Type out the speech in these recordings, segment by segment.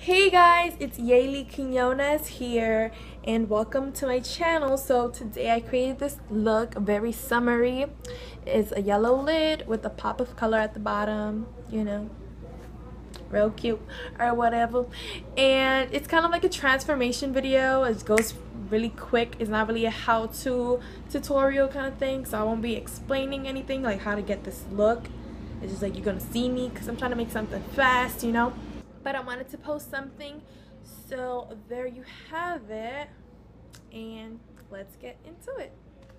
Hey guys, it's Yayli Quinones here and welcome to my channel. So today I created this look, very summery. It's a yellow lid with a pop of color at the bottom, you know, real cute or whatever. And it's kind of like a transformation video. It goes really quick. It's not really a how-to tutorial kind of thing, so I won't be explaining anything like how to get this look. It's just like you're gonna see me because I'm trying to make something fast, you know. But I wanted to post something, so there you have it, and let's get into it.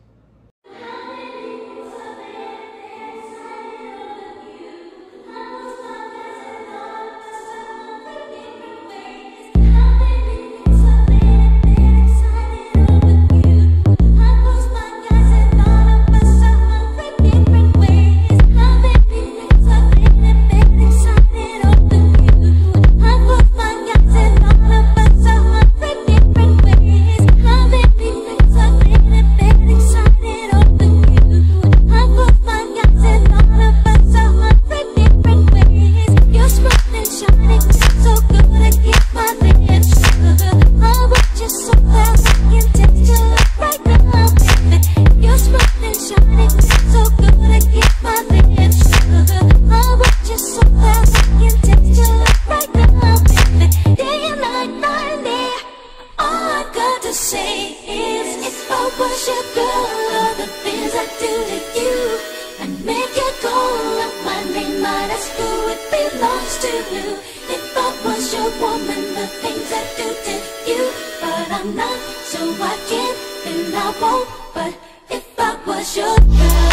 If I was your woman, the things I do to you, but I'm not, so I can't and I won't. But if I was your girl,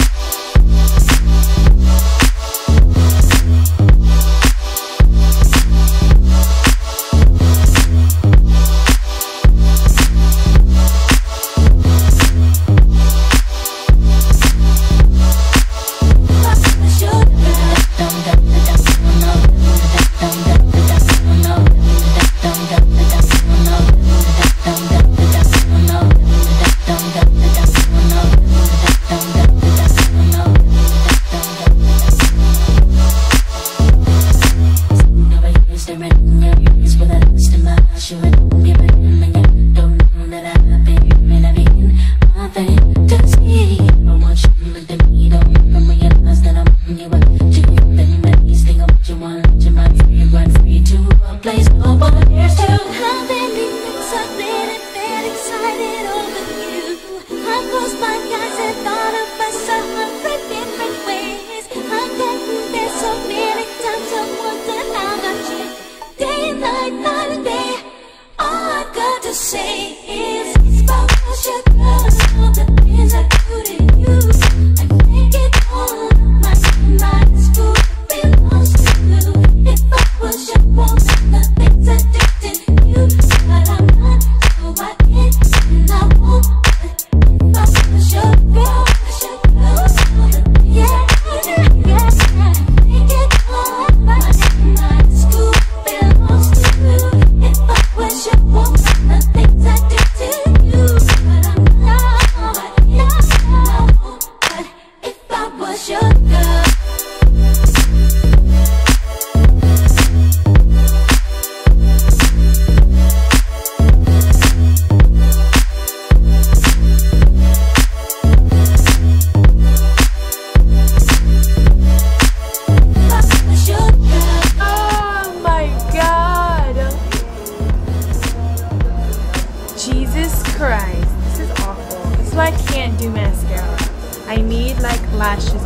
I can't do mascara. I need like lashes.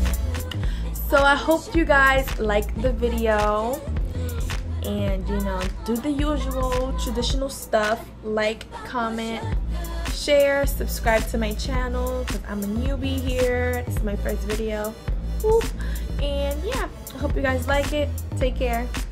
So I hope you guys like the video and, you know, do the usual traditional stuff, like, comment, share, subscribe to my channel because I'm a newbie here. This is my first video. Woo. And yeah, I hope you guys like it. Take care.